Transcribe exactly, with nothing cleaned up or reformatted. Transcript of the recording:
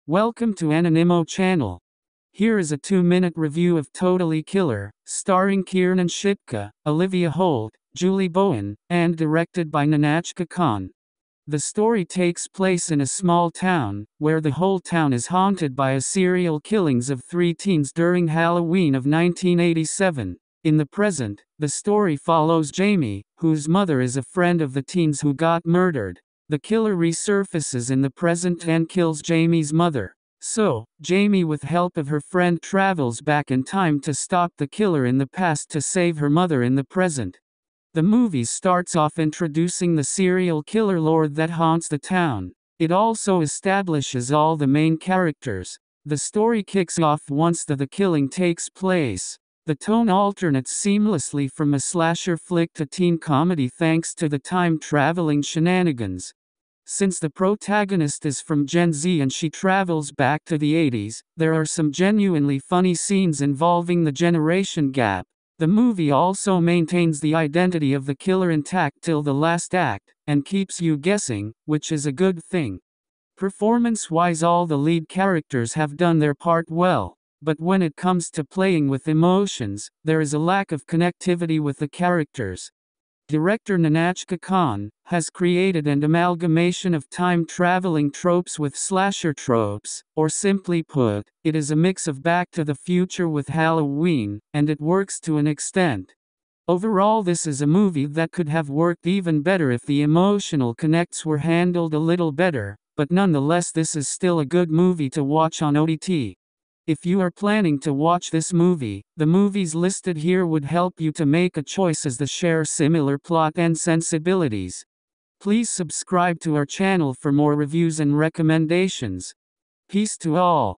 Welcome to Anonimo channel. Here is a two-minute review of Totally Killer, starring Kiernan Shipka, Olivia Holt, Julie Bowen, and directed by Nahnatchka Khan. The story takes place in a small town, where the whole town is haunted by a serial killings of three teens during Halloween of nineteen eighty-seven. In the present, the story follows Jamie, whose mother is a friend of the teens who got murdered. The killer resurfaces in the present and kills Jamie's mother. So, Jamie with help of her friend travels back in time to stop the killer in the past to save her mother in the present. The movie starts off introducing the serial killer lore that haunts the town. It also establishes all the main characters. The story kicks off once the, the killing takes place. The tone alternates seamlessly from a slasher flick to teen comedy thanks to the time-traveling shenanigans. Since the protagonist is from Gen Z and she travels back to the eighties, there are some genuinely funny scenes involving the generation gap. The movie also maintains the identity of the killer intact till the last act, and keeps you guessing, which is a good thing. Performance-wise, all the lead characters have done their part well, but when it comes to playing with emotions, there is a lack of connectivity with the characters. Director Nahnatchka Khan has created an amalgamation of time-traveling tropes with slasher tropes, or simply put, it is a mix of Back to the Future with Halloween, and it works to an extent. Overall, this is a movie that could have worked even better if the emotional connects were handled a little better, but nonetheless this is still a good movie to watch on O T T. If you are planning to watch this movie, the movies listed here would help you to make a choice as they share similar plot and sensibilities. Please subscribe to our channel for more reviews and recommendations. Peace to all.